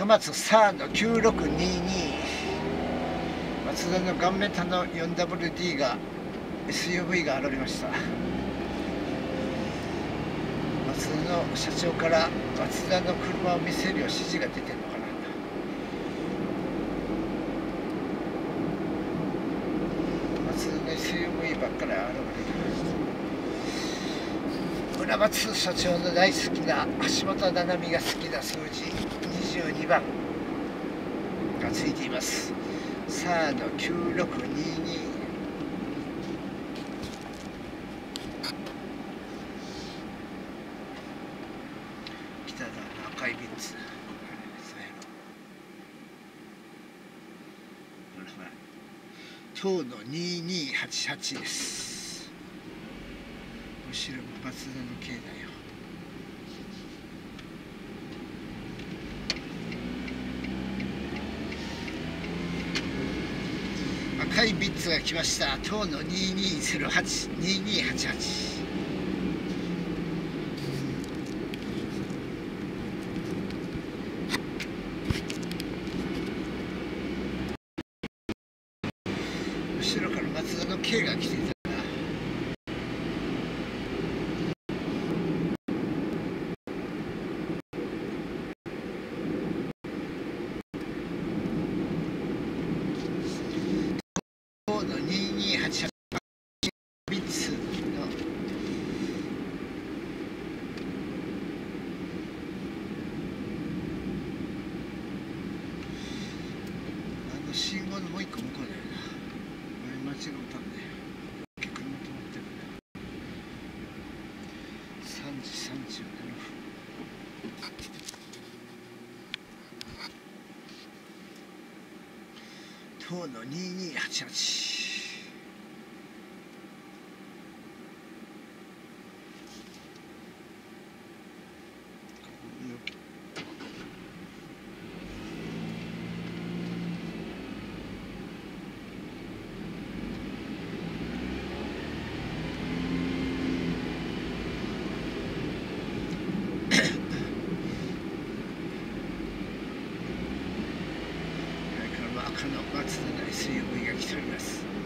松サード9622、マツダのガンメタの 4WD が SUV が現れました。マツダの社長からマツダの車を見せるよう指示が出てるのかな。マツダの SUV ばっかり現れる。村松社長の大好きな橋本七海が好きな数字22番がついています。サード9622、北田の赤いビッツ、東の2288です。後ろもマツダの軽だよ。赤いビッツが来ました。東の2208、2288。後ろからマツダの軽が来ていた。2288ビッツの信号のもう一個向こうだよな。間違ったんだよ。結構止まってるね。3時37分。東の2288。赤のマツダの SUV が来ております。